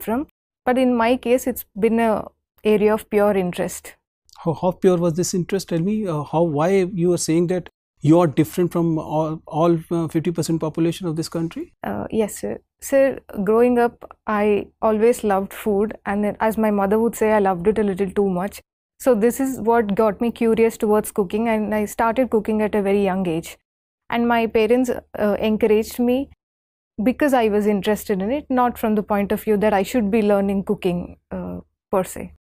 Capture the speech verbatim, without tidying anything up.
from. But in my case, it's been a area of pure interest. How, how pure was this interest? Tell me uh, how, why you are saying that you are different from all, all uh, fifty percent population of this country? Uh, yes, sir. Sir, growing up, I always loved food, and then, as my mother would say, I loved it a little too much. So this is what got me curious towards cooking, and I started cooking at a very young age. And my parents uh, encouraged me because I was interested in it, not from the point of view that I should be learning cooking uh, per se.